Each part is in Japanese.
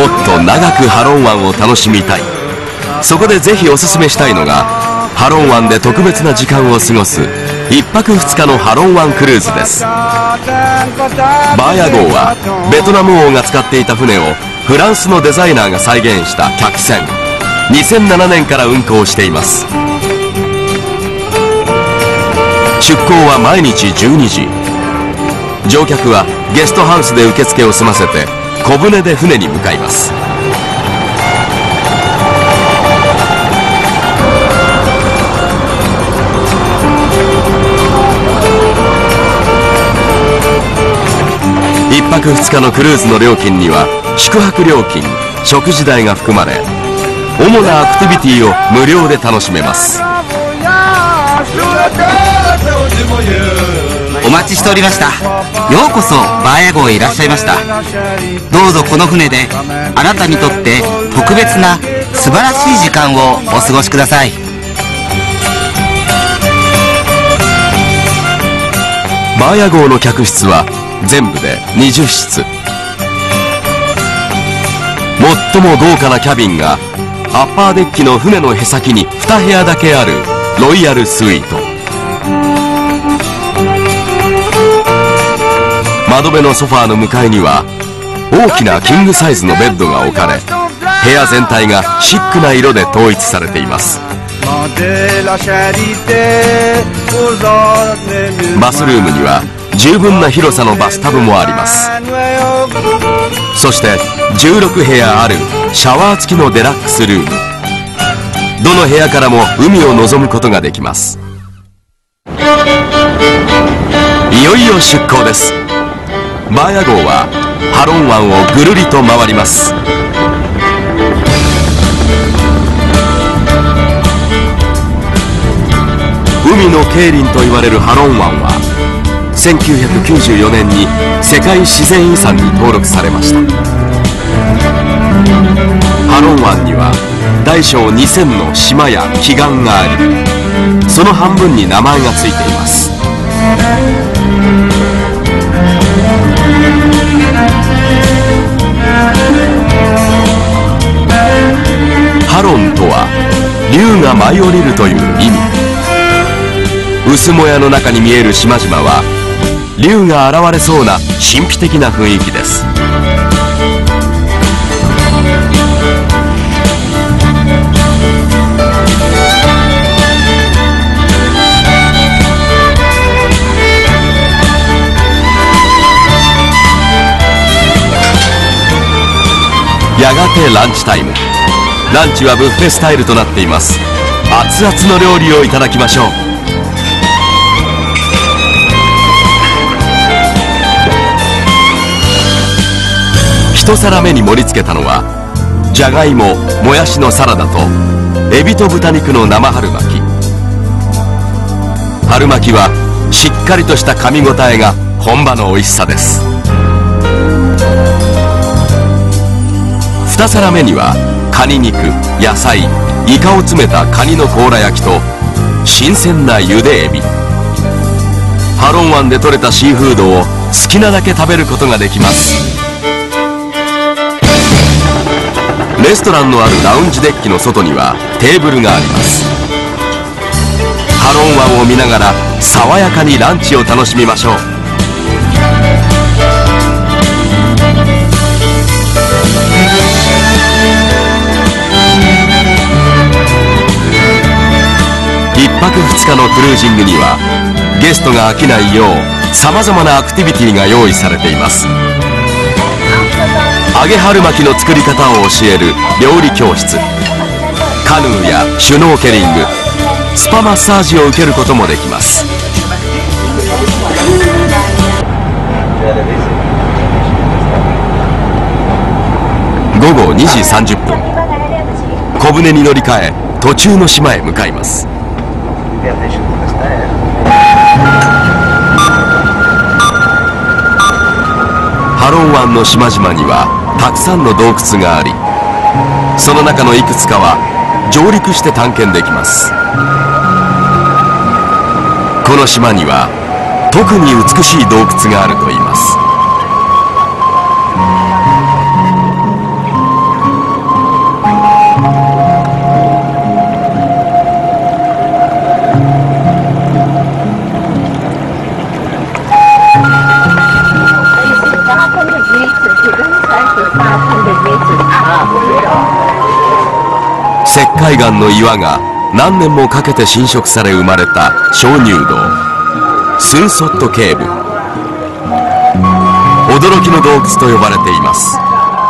もっと長くハロン湾を楽しみたい。そこでぜひおすすめしたいのが、ハロン湾で特別な時間を過ごす1泊2日のハロン湾クルーズです。バーヤ号はベトナム王が使っていた船をフランスのデザイナーが再現した客船。2007年から運航しています。出港は毎日12時。乗客はゲストハウスで受付を済ませて小舟で船に向かいます。1泊2日のクルーズの料金には宿泊料金、食事代が含まれ、主なアクティビティを無料で楽しめます。 お待ちしておりました。ようこそバーヤ号へいらっしゃいました。どうぞこの船であなたにとって特別な素晴らしい時間をお過ごしください。 バーヤ号の客室は全部で20室。最も豪華なキャビンがアッパーデッキの船のへさきに2部屋だけあるロイヤルスイート。窓辺のソファーの向かいには大きなキングサイズのベッドが置かれ、部屋全体がシックな色で統一されています。バスルームには十分な広さのバスタブもあります。そして16部屋あるシャワー付きのデラックスルーム。どの部屋からも海を望むことができます。いよいよ出港です。バーヤ号はハロン湾をぐるりと回ります。海の競輪と言われるハロン湾は1994年に世界自然遺産に登録されました。ハロン湾には大小2000の島や奇岩があり、その半分に名前がついています。ハロンとは竜が舞い降りるという意味。薄もやの中に見える島々は竜が現れそうな神秘的な雰囲気です。やがてランチタイム。ランチはブッフェスタイルとなっています。熱々の料理をいただきましょう。一皿目に盛り付けたのはじゃがいも、もやしのサラダとエビと豚肉の生春巻き。春巻きはしっかりとした噛み応えが本場の美味しさです。2皿目にはカニ肉、野菜、イカを詰めたカニの甲羅焼きと新鮮なゆでエビ。ハロン湾で採れたシーフードを好きなだけ食べることができます。レストランのあるラウンジデッキの外にはテーブルがあります。ハロン湾を見ながら爽やかにランチを楽しみましょう。1泊2日のクルージングにはゲストが飽きないようさまざまなアクティビティが用意されています。揚げ春巻きの作り方を教える料理教室、カヌーやシュノーケリング、スパマッサージを受けることもできます。午後2時30分、小舟に乗り換え途中の島へ向かいます。ハロン湾の島々にはたくさんの洞窟があり、その中のいくつかは上陸して探検できます。この島には特に美しい洞窟があるといいます。 石灰岩の岩が何年もかけて浸食され生まれた鍾乳洞スンソットケーブ。驚きの洞窟と呼ばれています。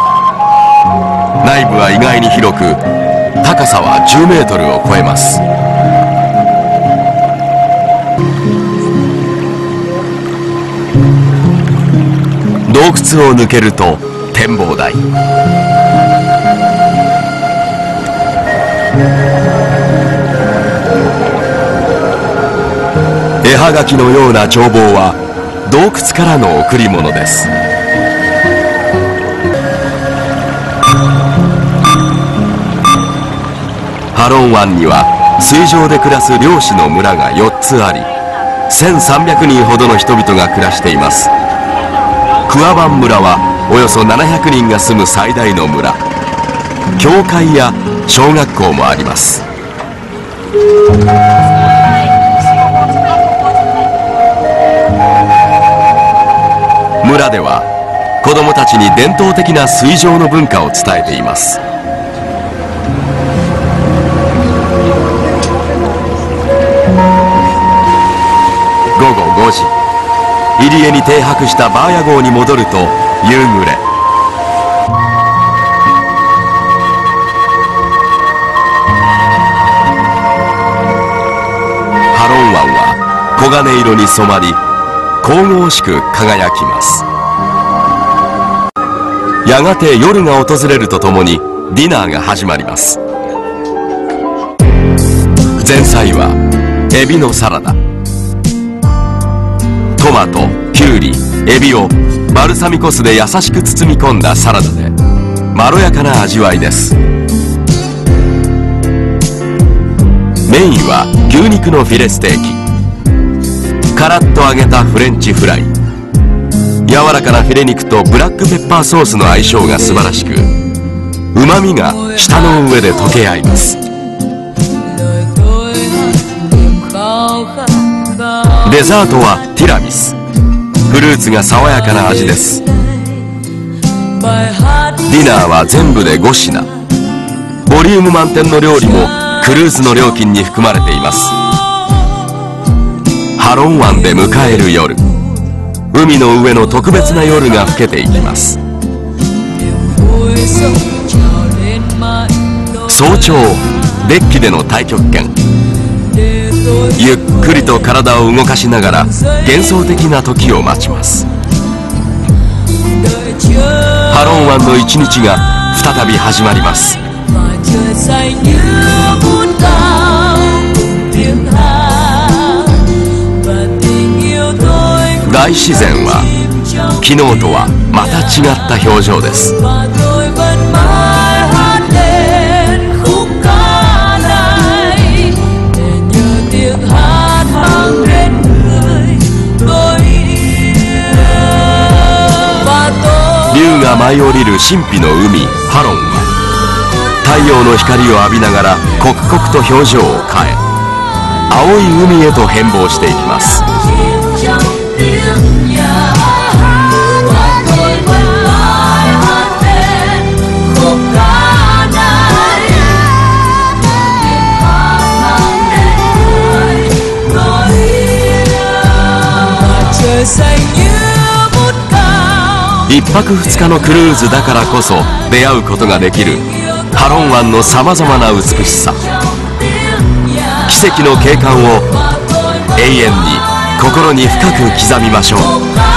内部は意外に広く、高さは10メートルを超えます。洞窟を抜けると展望台。絵はがきのような眺望は洞窟からの贈り物です。ハロン湾には水上で暮らす漁師の村が4つあり、1300人ほどの人々が暮らしています。クアバン村はおよそ700人が住む最大の村。教会や小学校もあります。村では子どもたちに伝統的な水上の文化を伝えています。午後5時、入り江に停泊したバーヤ号に戻ると夕暮れ。ハロン湾は黄金色に染まり、神々しく輝きます。やがて夜が訪れるとともにディナーが始まります。前菜はエビのサラダ。トマト、キュウリ、エビをバルサミコ酢で優しく包み込んだサラダでまろやかな味わいです。メインは牛肉のフィレステーキ、カラッと揚げたフレンチフライ。柔らかなフィレ肉とブラックペッパーソースの相性が素晴らしく、うまみが舌の上で溶け合います。デザートはティラミス。フルーツが爽やかな味です。ディナーは全部で5品。ボリューム満点の料理もクルーズの料金に含まれています。ハロン湾で迎える夜、海の上の特別な夜が更けていきます。早朝、デッキでの太極拳。ゆっくりと体を動かしながら幻想的な時を待ちます。ハロン湾の一日が再び始まります。大自然は昨日とはまた違った表情です。竜が舞い降りる神秘の海ハロンは太陽の光を浴びながら刻々と表情を変え、青い海へと変貌していきます。1泊2日のクルーズだからこそ出会うことができるハロン湾のさまざまな美しさ。奇跡の景観を永遠に心に深く刻みましょう。